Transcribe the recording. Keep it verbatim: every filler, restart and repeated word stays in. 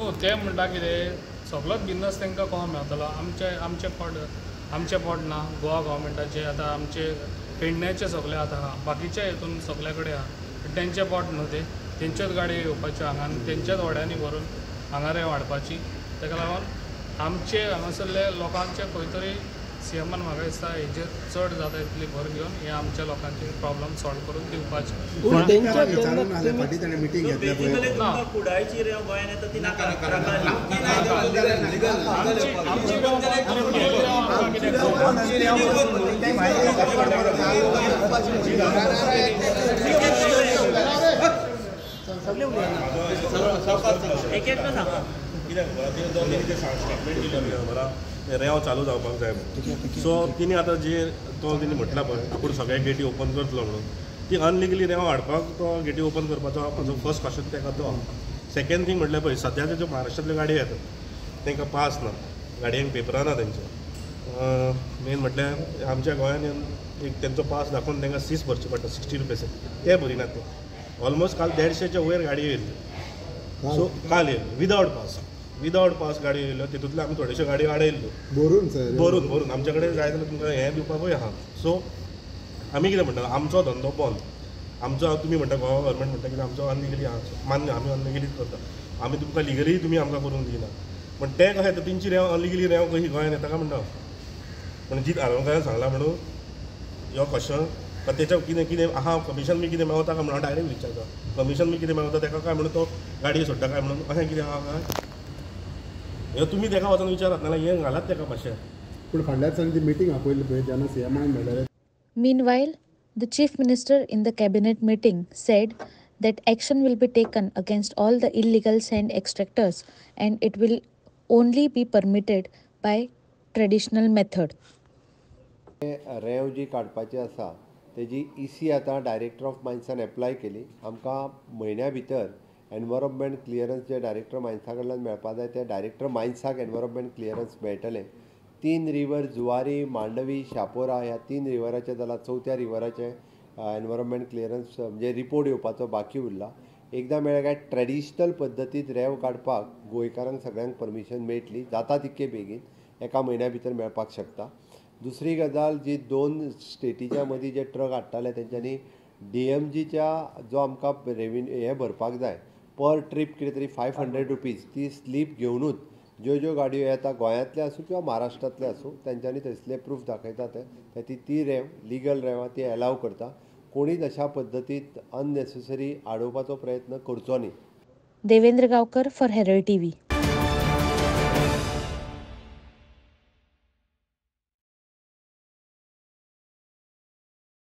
ते म्हणटा कितें सगळोच बिझनस तांकां कोण मेळटलो आमचे आमचे पोट आमचे पोट ना गोवा गव्हर्मेंटाचे आतां आमचे पेडण्याचे सगळे आतां आहा बाकीच्या हितून सगळे कडेन आहा तेंचे पोट न्हू ते तेंच्योच गाडयो येवपाच्यो हांगा आनी तेंच्याच व्हड्यांनी व्हरून हांगा वाडपाची ताका लागून आमचे हांगासरले लोकांचे खंय तरी सी एमान म्हाका दिसता हेजेर चड जाता इतली भर घेवन हे आमच्या लोकांचे प्रॉब्लम सॉल्व करून दिवपाचे मिटींग रेंव चालू जावपाक जाय सो तिने आतां जे तो तिने म्हटला पळय आपूण सगळे गेटी ओपन करतलो म्हणून ती अनलिगली रेंव हाडपाक तो गेटी ओपन करपाचो म्हाजो फर्स्ट क्वेश्चन ताका तो सेकंड थिंग म्हटल्यार पळय सद्याच्यो ज्यो महाराष्ट्रांतल्यो गाडयो येतात तांकां पास ना गाडयांक पेपरां ना तेंचे मेन म्हटल्यार आमच्या गोंयांत एक तेंचो पास दाखोवन तांकां सीस भरचे पडटा सिक्स्टी रुपीज ते भरिनात ते ऑलमोस्ट काल देडशेच्या वयर गाडयो येयल्ल्यो सो काल येयल्ल्यो विदावट पास विदावट पास गाडी येयल्ल्यो तितूंतल्यो आमी थोड्योश्यो गाडयो आडयल्ल्यो भरून सर भरून भरून आमचे कडेन जाय जाल्यार तुमकां हें दिवपाकूय आहा सो आमी कितें म्हणटा आमचो धंदो बंद आमचो तुमी म्हणटा गोवा गव्हर्मेंट म्हणटा कितें आमचो अनलिगली आहा मान्य आमी अनलिगलीच करता आमी तुमकां लिगली तुमी आमकां करूंक दिना पण ते कशें येता तेंची रेंव अनलिगली रेंव कशी गोंयांत येता काय म्हणटा पूण जीत आळवंकारान सांगला म्हणून हो क्वेश्चन तेच्या कितें कितें आहा कमिशन बी कितें मेळता काय म्हणून हांव डायरेक्ट विचारता कमिशन बी कितें मेळता ताका काय म्हणून तो गाडयो सोडटा काय म्हणून अशें कितें आहा काय हे तुमी ताका वचून विचारात नाल्यार हें घालात ताका मातशें पूण फाटल्या दिसांनी ती मिटींग आपयली पळय जेन्ना सीएमान मेळ्ळें. Meanwhile, the chief minister in the cabinet meeting said that action will be taken against all the illegal sand extractors and it will only be permitted by traditional method. रेंव जी काडपाची आसा तेजी ईसी आतां director of मायन्सान apply केली आमकां म्हयन्या भितर environment clearance जे डायरेक्टर मायन्सा कडल्यान मेळपाक जाय ते डायरेक्टर मायन्साक एनवायरमेंट क्लियरन्स मेळटले तीन रिवर जुवारी मांडवी शापोरा ह्या तीन रिवराचे जाल्यार चवथ्या रिवराचे एनवायरमेंट क्लियरन्स म्हणजे रिपोर्ट येवपाचो बाकी उरला एकदां मेळ्ळें काय ट्रेडिशनल पद्दतीत रेंव काडपाक गोंयकारांक सगळ्यांक परमिशन मेळटली जाता तितके बेगीन एका म्हयन्या भितर मेळपाक शकता. दुसरी गजाल जी दोन स्टेटीच्या मदीं जे ट्रक हाडटाले तेंच्यांनी डी एम जीच्या जो आमकां रेव्हेन्यू हें भरपाक जाय पर ट्रीप कितें तरी फायव हंड्रेड रुपीज ती स्लीप घेवनूच ज्यो ज्यो गाडयो येता गोंयांतले आसूं किंवा महाराष्ट्रांतले आसूं तेंच्यांनी थंयसले प्रूफ दाखयता ते ती ती रेंव लिगल रेंवां ती एलाव करता कोणीच अशा पद्दतीत अननेसेसरी आडोवपाचो प्रयत्न करचो न्ही. Devendra Gaonkar for Herald TV.